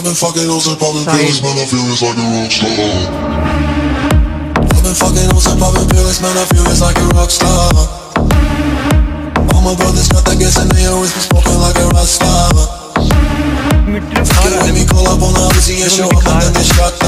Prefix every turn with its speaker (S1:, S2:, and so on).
S1: I've been fucking hoes and popping pills, man, I feel it's like a rock star. I've been fucking hoes and popping pills, man, I feel it's like a rock star. All my brothers got that gas and they always been smoking like a rock star. Get with me, call up on the Uzi and show up and then they shot